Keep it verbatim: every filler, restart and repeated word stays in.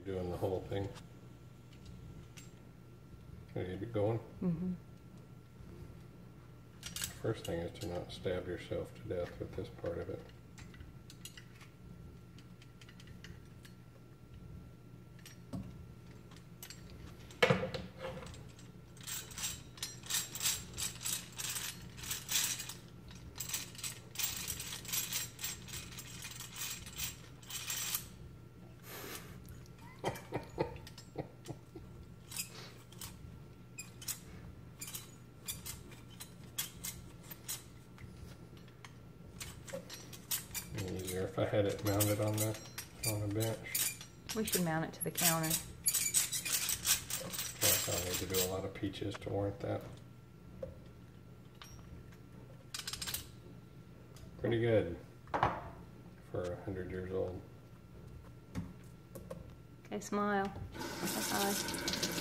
Doing the whole thing. Are you going? Mm-hmm. First thing is to not stab yourself to death with this part of it. Easier if I had it mounted on the on the bench. We should mount it to the counter. Plus I'll need to do a lot of peaches to warrant that. Pretty good for a hundred years old. Okay, smile. High.